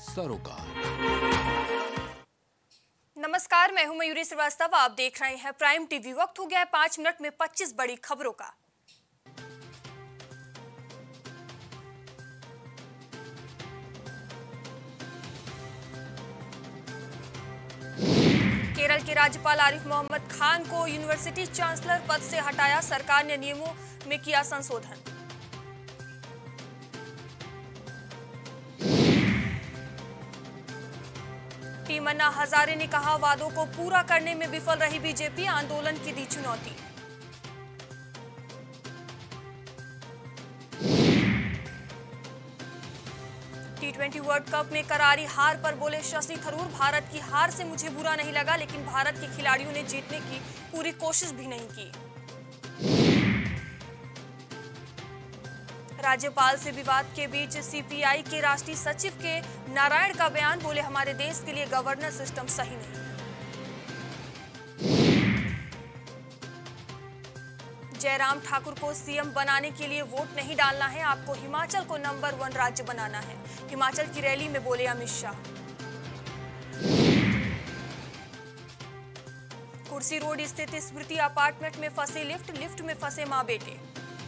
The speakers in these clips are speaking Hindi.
सरोकार। नमस्कार, मैं हूं मयूरी श्रीवास्तव। आप देख रहे हैं प्राइम टीवी। वक्त हो गया है 5 मिनट में 25 बड़ी खबरों का। केरल के राज्यपाल आरिफ मोहम्मद खान को यूनिवर्सिटी चांसलर पद से हटाया, सरकार ने नियमों में किया संशोधन। टीम अन्ना हजारे ने कहा, वादों को पूरा करने में विफल रही बीजेपी, आंदोलन की दी चुनौती। T20 वर्ल्ड कप में करारी हार पर बोले शशि थरूर, भारत की हार से मुझे बुरा नहीं लगा, लेकिन भारत के खिलाड़ियों ने जीतने की पूरी कोशिश भी नहीं की। राज्यपाल से विवाद के बीच सीपीआई के राष्ट्रीय सचिव के नारायण का बयान, बोले हमारे देश के लिए गवर्नेंस सिस्टम सही नहीं। जयराम ठाकुर को सीएम बनाने के लिए वोट नहीं डालना है, आपको हिमाचल को नंबर 1 राज्य बनाना है, हिमाचल की रैली में बोले अमित शाह। कुर्सी रोड स्थित स्मृति अपार्टमेंट में फंसे लिफ्ट में फंसे मां बेटे।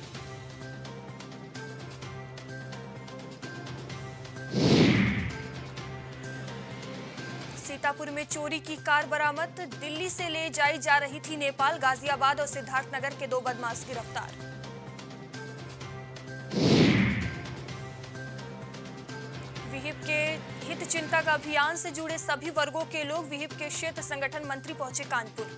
सीतापुर में चोरी की कार बरामद, दिल्ली से ले जाई जा रही थी नेपाल, गाजियाबाद और सिद्धार्थनगर के 2 बदमाश गिरफ्तार। विहिप के हित चिंतक अभियान से जुड़े सभी वर्गों के लोग, विहिप के क्षेत्र संगठन मंत्री पहुंचे कानपुर।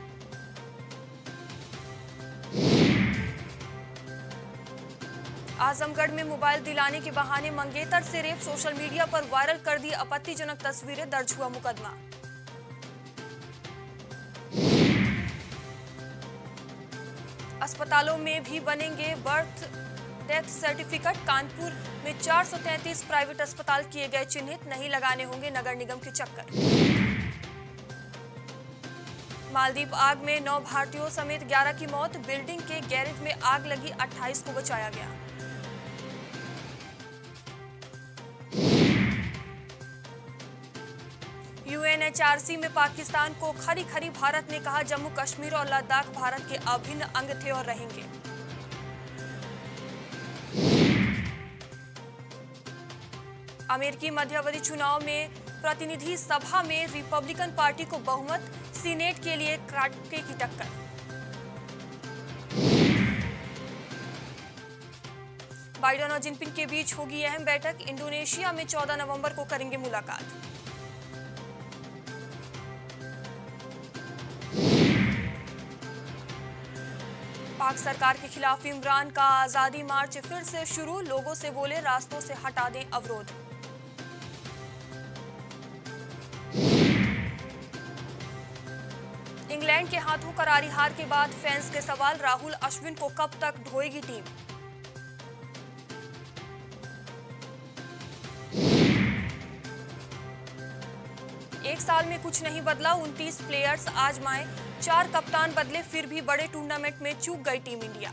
आजमगढ़ में मोबाइल दिलाने के बहाने मंगेतर से रेप, सोशल मीडिया पर वायरल कर दी आपत्तिजनक तस्वीरें, दर्ज हुआ मुकदमा। अस्पतालों में भी बनेंगे बर्थ डेथ सर्टिफिकेट, कानपुर में 433 प्राइवेट अस्पताल किए गए चिन्हित, नहीं लगाने होंगे नगर निगम के चक्कर। मालदीव आग में 9 भारतीयों समेत 11 की मौत, बिल्डिंग के गैरेज में आग लगी, 28 को बचाया गया। यूएनएचआरसी में पाकिस्तान को खरी खरी, भारत ने कहा जम्मू कश्मीर और लद्दाख भारत के अभिन्न अंग थे और रहेंगे। अमेरिकी मध्यावधि चुनाव में प्रतिनिधि सभा में रिपब्लिकन पार्टी को बहुमत, सीनेट के लिए कांटे की टक्कर। बाइडेन और जिनपिंग के बीच होगी अहम बैठक, इंडोनेशिया में 14 नवंबर को करेंगे मुलाकात। पाक सरकार के खिलाफ इमरान का आजादी मार्च फिर से शुरू, लोगों से बोले रास्तों से हटा दें अवरोध। इंग्लैंड के हाथों करारी हार के बाद फैंस के सवाल, राहुल अश्विन को कब तक ढोएगी टीम। एक साल में कुछ नहीं बदला, 29 प्लेयर्स आजमाए, 4 कप्तान बदले, फिर भी बड़े टूर्नामेंट में चूक गई टीम इंडिया।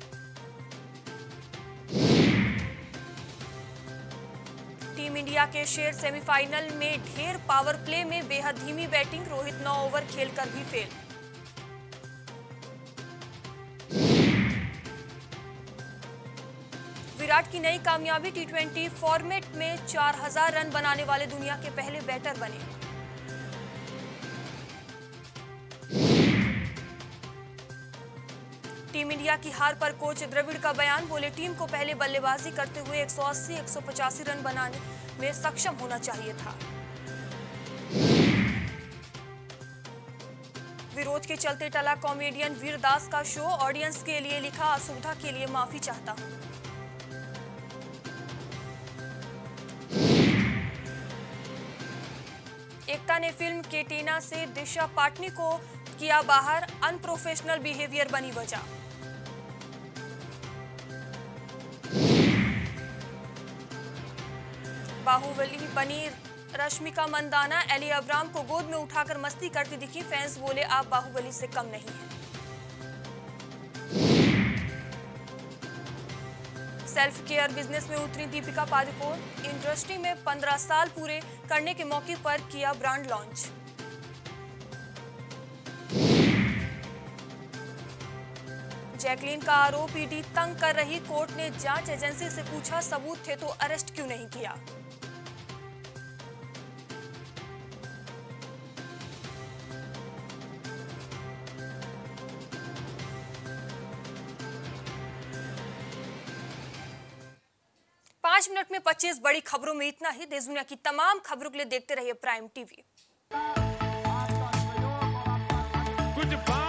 टीम इंडिया के शेर सेमीफाइनल में ढेर, पावर प्ले में बेहद धीमी बैटिंग, रोहित 9 ओवर खेलकर भी फेल। विराट की नई कामयाबी, T20 फॉर्मेट में 4000 रन बनाने वाले दुनिया के पहले बैटर बने। टीम इंडिया की हार पर कोच द्रविड़ का बयान, बोले टीम को पहले बल्लेबाजी करते हुए 180-185 रन बनाने में सक्षम होना चाहिए था। विरोध के चलते टला कॉमेडियन वीरदास का शो, ऑडियंस के लिए लिखा, असुविधा के लिए माफी चाहता हूं। एकता ने फिल्म केटेना से दिशा पाटनी को किया बाहर, अनप्रोफेशनल बिहेवियर बनी वजह। बाहुबली बनी रश्मिका मंदाना, एली अब्राम को गोद में उठाकर मस्ती करती दिखी, फैंस बोले आप बाहुबली से कम नहीं हैं। सेल्फ केयर बिजनेस में उतरी दीपिका पादुकोण। इंडस्ट्री में 15 साल पूरे करने के मौके पर किया ब्रांड लॉन्च। जैकलीन का आरोप ईडी तंग कर रही। कोर्ट ने जांच एजेंसी से पूछा सबूत थे तो अरेस्ट क्यों नहीं किया। मिनट में 25 बड़ी खबरों में इतना ही। देश दुनिया की तमाम खबरों के लिए देखते रहिए प्राइम टीवी।